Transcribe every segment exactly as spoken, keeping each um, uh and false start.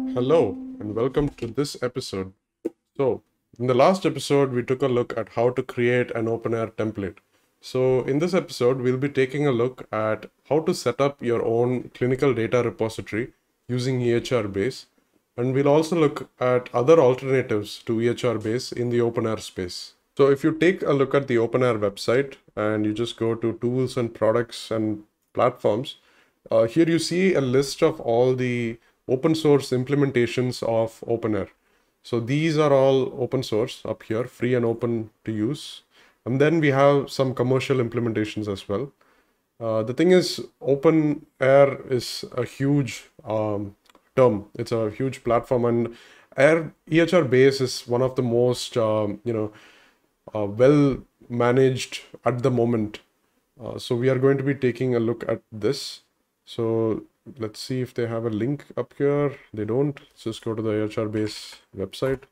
Hello and welcome to this episode. So, in the last episode, we took a look at how to create an openEHR template. So, in this episode, we'll be taking a look at how to set up your own clinical data repository using EHRbase. And we'll also look at other alternatives to EHRbase in the openEHR space. So, if you take a look at the openEHR website and you just go to tools and products and platforms, uh, here you see a list of all the open source implementations of openEHR. So these are all open source up here, free and open to use. And then we have some commercial implementations as well. Uh, the thing is, openEHR is a huge um, term. It's a huge platform, and Air, EHRbase is one of the most, um, you know, uh, well managed at the moment. Uh, so we are going to be taking a look at this. So let's see if they have a link up here. They don't. Let's just go to the EHRbase website.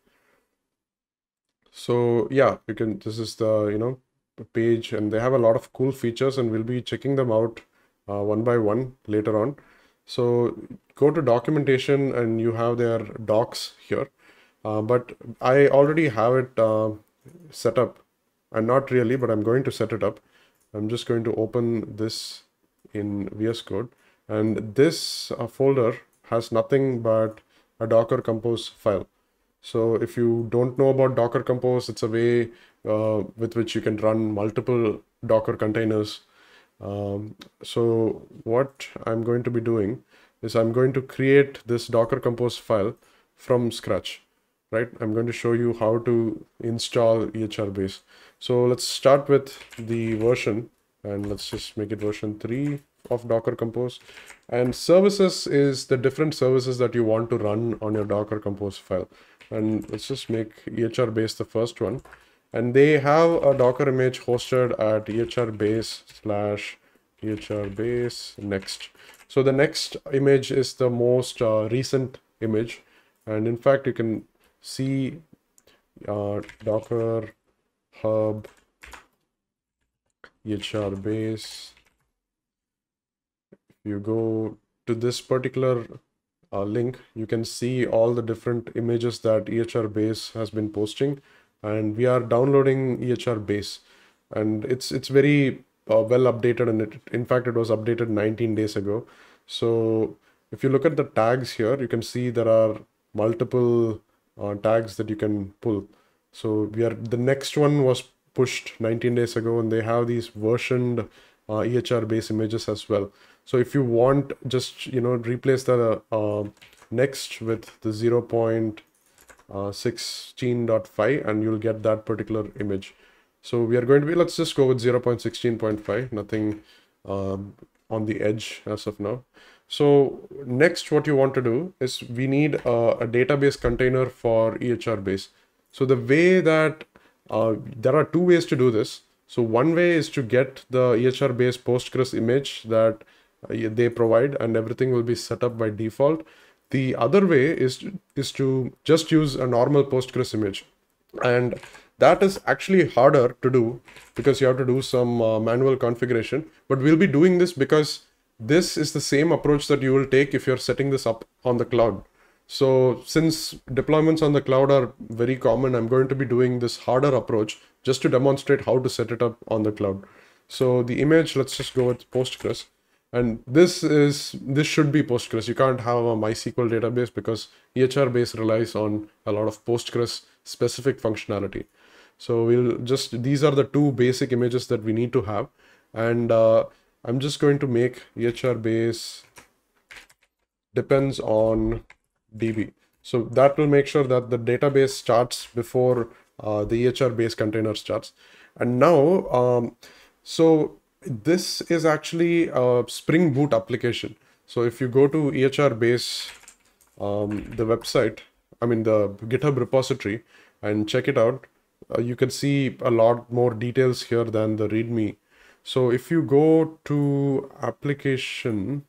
So yeah, you can, this is the, you know, page, and they have a lot of cool features, and we'll be checking them out uh, one by one later on. So go to documentation and you have their docs here. Uh, but I already have it uh, set up, and not really, but I'm going to set it up. I'm just going to open this in V S Code. And this uh, folder has nothing but a Docker Compose file. So if you don't know about Docker Compose, it's a way uh, with which you can run multiple Docker containers. Um, so what I'm going to be doing is I'm going to create this Docker Compose file from scratch, right? I'm going to show you how to install EHRbase. So let's start with the version, and let's just make it version three of Docker Compose. And services is the different services that you want to run on your Docker Compose file. And let's just make EHRbase the first one. And they have a Docker image hosted at EHRbase slash EHRbase next. So the next image is the most uh, recent image. And in fact, you can see uh, Docker Hub EHRbase. You go to this particular uh, link, you can see all the different images that EHRbase has been posting, and we are downloading EHRbase, and it's it's very uh, well updated, and it, in fact it was updated nineteen days ago. So if you look at the tags here, you can see there are multiple uh, tags that you can pull. So we are, the next one was pushed nineteen days ago, and they have these versioned uh, EHRbase images as well. So if you want, just, you know, replace the uh, next with the zero point sixteen point five, and you'll get that particular image. So we are going to be, let's just go with zero point sixteen point five, nothing um, on the edge as of now. So next, what you want to do is we need a, a database container for EHRbase. So the way that uh, there are two ways to do this. So one way is to get the EHRbase Postgres image that uh, they provide, and everything will be set up by default. The other way is to, is to just use a normal Postgres image. And that is actually harder to do because you have to do some uh, manual configuration. But we'll be doing this because this is the same approach that you will take if you're setting this up on the cloud. So since deployments on the cloud are very common, I'm going to be doing this harder approach just to demonstrate how to set it up on the cloud. So the image, let's just go with Postgres. And this is, this should be Postgres. You can't have a MySQL database because EHRbase relies on a lot of Postgres specific functionality. So we'll just, these are the two basic images that we need to have. And uh, I'm just going to make EHRbase depends on D B. So that will make sure that the database starts before uh, the EHRbase container starts. And now, um, so this is actually a Spring Boot application. So if you go to EHRbase, um, the website, I mean the GitHub repository, and check it out, uh, you can see a lot more details here than the README. So if you go to application,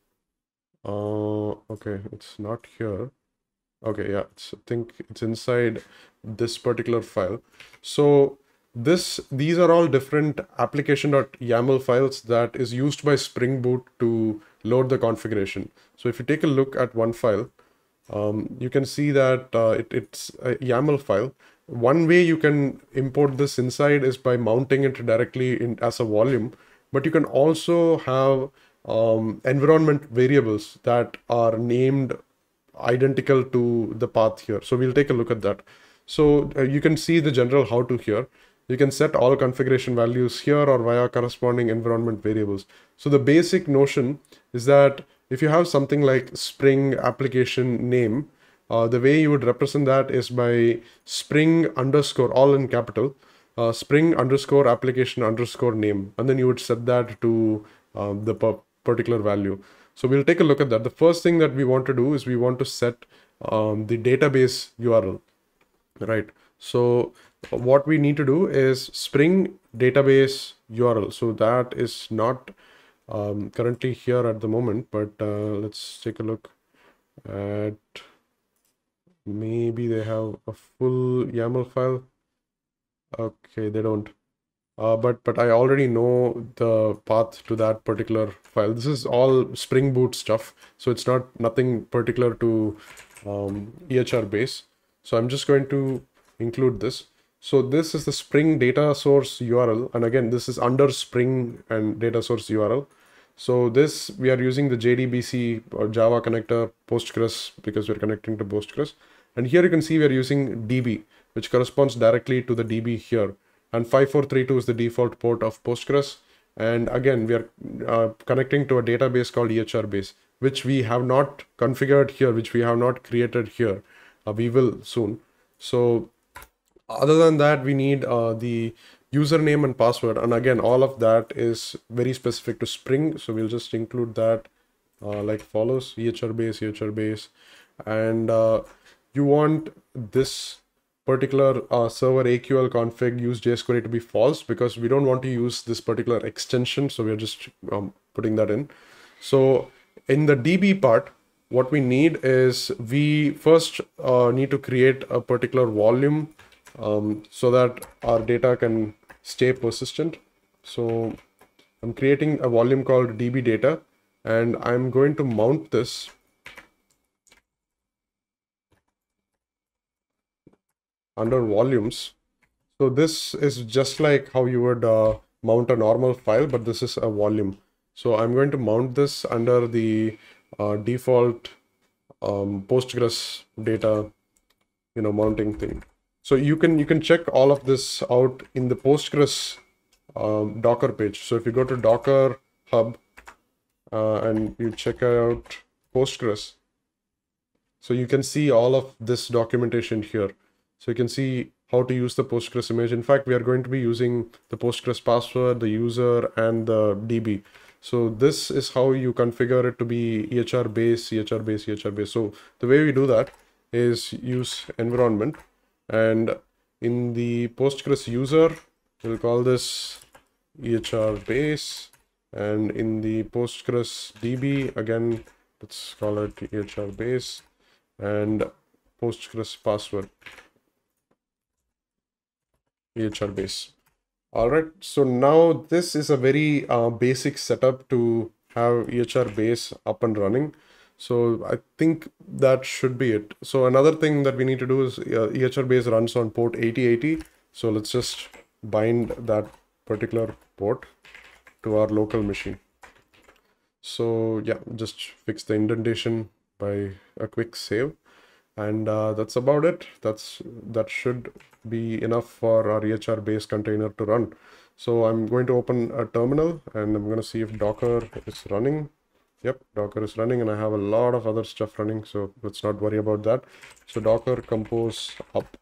uh, okay, it's not here. Okay, yeah, it's, I think it's inside this particular file. So this, these are all different application.yaml files that is used by Spring Boot to load the configuration. So if you take a look at one file, um, you can see that uh, it, it's a YAML file. One way you can import this inside is by mounting it directly in as a volume, but you can also have um, environment variables that are named identical to the path here. So we'll take a look at that. So uh, you can see the general how to here. You can set all configuration values here or via corresponding environment variables. So the basic notion is that if you have something like Spring application name, uh, the way you would represent that is by Spring underscore, all in capital, uh, Spring underscore application underscore name, and then you would set that to uh, the particular value. So we'll take a look at that. The first thing that we want to do is we want to set um, the database U R L, right? So what we need to do is Spring database U R L. So that is not um, currently here at the moment, but uh, let's take a look at, maybe they have a full YAML file. Okay, they don't. Uh, but but I already know the path to that particular file. This is all Spring Boot stuff, so it's not nothing particular to um, EHRbase. So I'm just going to include this. So this is the Spring data source U R L, and again this is under Spring and data source U R L. So this, we are using the J D B C or Java connector Postgres because we're connecting to Postgres, and here you can see we are using D B, which corresponds directly to the D B here. And five four three two is the default port of Postgres. And again, we are uh, connecting to a database called EHRbase, which we have not configured here, which we have not created here. Uh, we will soon. So other than that, we need uh, the username and password. And again, all of that is very specific to Spring. So we'll just include that uh, like follows: EHRbase, EHRbase. And uh, you want this particular uh, server A Q L config use JSQuery to be false, because we don't want to use this particular extension. So we're just um, putting that in. So in the D B part, what we need is we first uh, need to create a particular volume um, so that our data can stay persistent. So I'm creating a volume called D B data, and I'm going to mount this under volumes. So this is just like how you would uh, mount a normal file, but this is a volume. So I'm going to mount this under the uh, default um, Postgres data, you know, mounting thing. So you can you can check all of this out in the Postgres um, Docker page. So if you go to Docker Hub uh, and you check out Postgres, so you can see all of this documentation here. So you can see how to use the Postgres image. In fact, we are going to be using the Postgres password, the user, and the D B. So this is how you configure it to be EHRbase, EHRbase, EHRbase. So the way we do that is use environment, and in the Postgres user, we'll call this EHRbase, and in the Postgres D B, again, let's call it EHRbase, and Postgres password, EHRbase. All right, so now this is a very uh, basic setup to have EHRbase up and running. So I think that should be it. So another thing that we need to do is uh, EHRbase runs on port eighty eighty. So let's just bind that particular port to our local machine. So yeah, just fix the indentation by a quick save. And uh, that's about it. That's that should be enough for our EHRbase container to run. So I'm going to open a terminal and I'm going to see if Docker is running. Yep, Docker is running, and I have a lot of other stuff running, so let's not worry about that. So Docker compose up.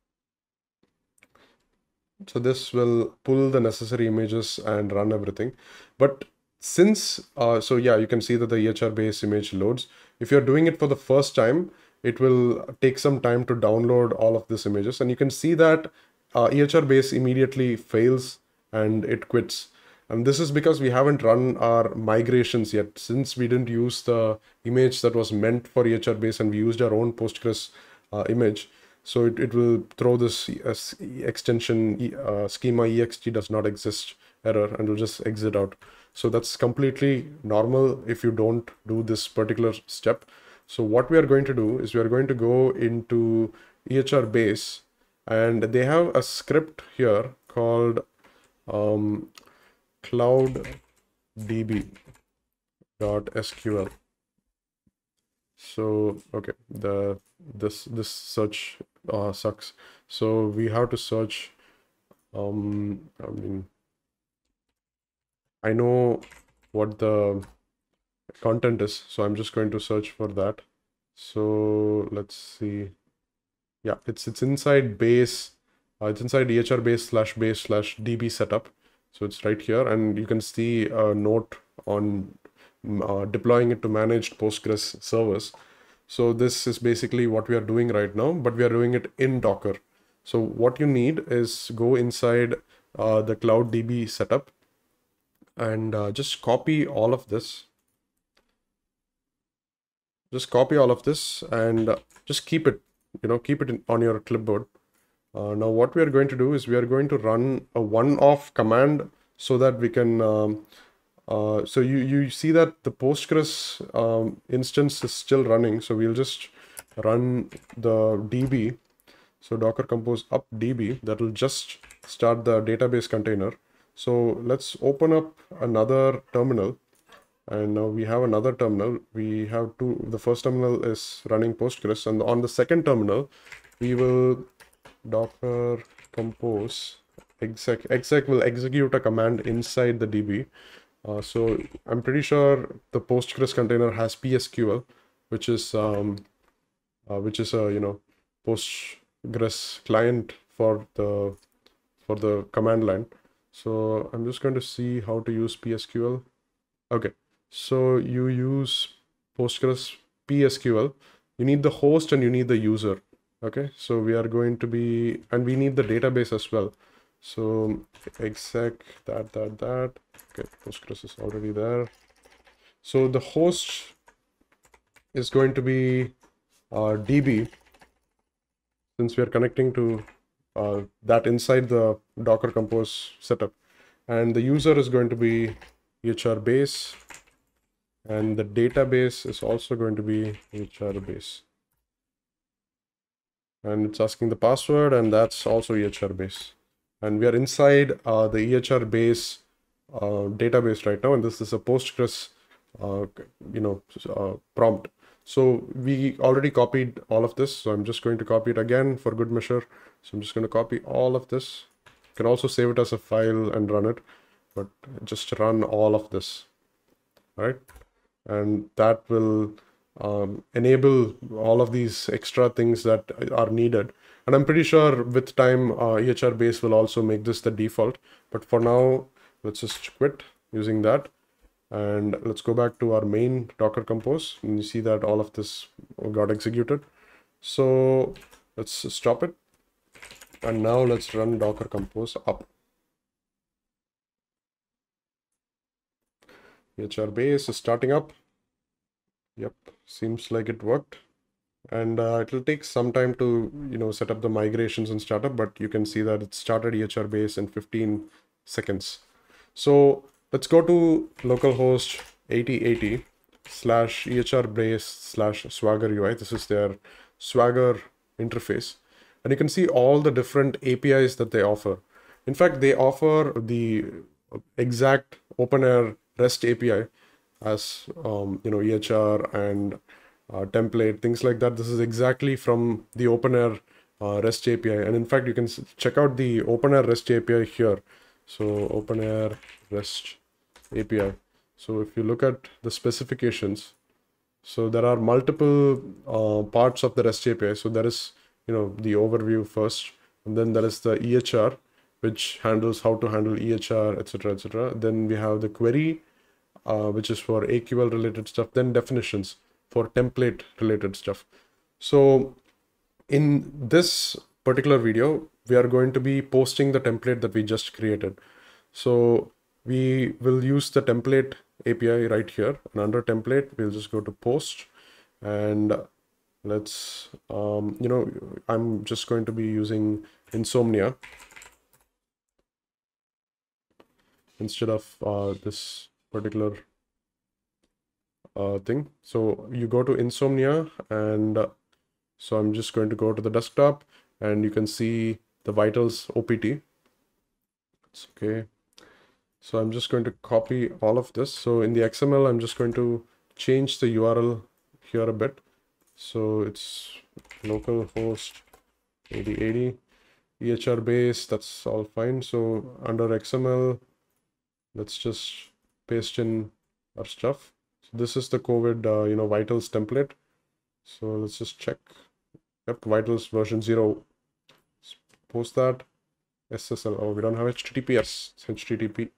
So this will pull the necessary images and run everything. But since, uh, so yeah, you can see that the EHRbase image loads. If you're doing it for the first time, it will take some time to download all of these images. And you can see that uh, EHRbase immediately fails and it quits. And this is because we haven't run our migrations yet, since we didn't use the image that was meant for EHRbase and we used our own Postgres uh, image. So it, it will throw this uh, extension uh, schema ext does not exist error, and will just exit out. So that's completely normal if you don't do this particular step. So what we are going to do is we are going to go into EHRbase, and they have a script here called um, clouddb.sql. So okay, the this this search uh, sucks. So we have to search. Um, I mean, I know what the content is, so I'm just going to search for that. So let's see. Yeah, it's it's inside base. Uh, it's inside EHRbase slash base slash db setup. So it's right here, and you can see a note on uh, deploying it to managed Postgres servers. So this is basically what we are doing right now, but we are doing it in Docker. So what you need is go inside uh, the CloudDB setup and uh, just copy all of this. Just copy all of this and uh, just keep it, you know, keep it in, on your clipboard. Uh, now what we are going to do is we are going to run a one-off command so that we can, um, uh, so you, you see that the Postgres um, instance is still running. So we'll just run the D B. So Docker compose up D B, that will just start the database container. So let's open up another terminal. And now we have another terminal. We have two, the first terminal is running Postgres, and on the second terminal, we will docker compose exec, exec will execute a command inside the D B. Uh, so I'm pretty sure the Postgres container has P S Q L, which is, um, uh, which is a, you know, Postgres client for the, for the command line. So I'm just going to see how to use P S Q L. Okay. So you use Postgres P S Q L, you need the host and you need the user. Okay, so we are going to be, and we need the database as well. So exec that, that, that. Okay, Postgres is already there. So the host is going to be uh, D B, since we are connecting to uh, that inside the Docker Compose setup. And the user is going to be EHRbase. And the database is also going to be EHRbase. And it's asking the password, and that's also EHRbase. And we are inside uh, the EHRbase uh, database right now, and this is a Postgres, uh, you know, uh, prompt. So we already copied all of this, so I'm just going to copy it again for good measure. So I'm just going to copy all of this. You can also save it as a file and run it, but just run all of this, right? And that will um, enable all of these extra things that are needed. And I'm pretty sure with time, uh, EHRbase will also make this the default. But for now, let's just quit using that. And let's go back to our main Docker Compose. And you see that all of this got executed. So let's stop it. And now let's run Docker Compose up. EHRbase is starting up. Yep, seems like it worked. And uh, it will take some time to, you know, set up the migrations and startup, but you can see that it started EHRbase in fifteen seconds. So let's go to localhost eighty eighty slash EHRbase slash Swagger U I. This is their Swagger interface. And you can see all the different A P Is that they offer. In fact, they offer the exact openEHR REST A P I as, um, you know, E H R and uh, template, things like that. This is exactly from the openEHR uh, REST A P I. And in fact, you can check out the openEHR REST A P I here. So openEHR REST A P I. So if you look at the specifications, so there are multiple uh, parts of the REST A P I. So there is, you know, the overview first, and then there is the E H R, which handles how to handle E H R, et cetera, et cetera. Then we have the query, uh, which is for A Q L related stuff. Then definitions for template related stuff. So in this particular video, we are going to be posting the template that we just created. So we will use the template A P I right here, and under template, we'll just go to post, and let's, um, you know, I'm just going to be using Insomnia instead of uh, this particular uh, thing. So you go to insomnia, and uh, so I'm just going to go to the desktop, and you can see the vitals O P T. It's okay. So I'm just going to copy all of this. So in the X M L, I'm just going to change the U R L here a bit. So it's localhost eighty eighty, EHRbase, that's all fine. So under X M L, let's just paste in our stuff. So this is the COVID, uh, you know, vitals template. So let's just check. Yep, vitals version zero. Let's post that. S S L. Oh, we don't have H T T P S. It's H T T P.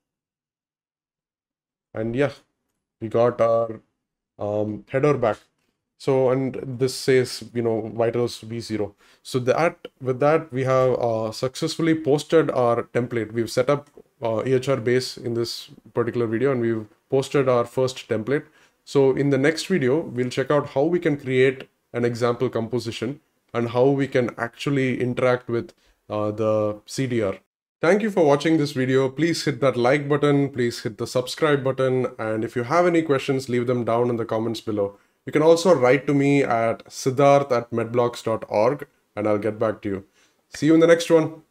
And yeah, we got our um, header back. So, and this says, you know, vitals v zero. So that with that, we have uh, successfully posted our template. We've set up uh, EHRbase in this particular video, and we've posted our first template. So in the next video, we'll check out how we can create an example composition and how we can actually interact with uh, the C D R. Thank you for watching this video. Please hit that like button, please hit the subscribe button, and if you have any questions, leave them down in the comments below. You can also write to me at siddharth at medblocks dot org, and I'll get back to you. See you in the next one.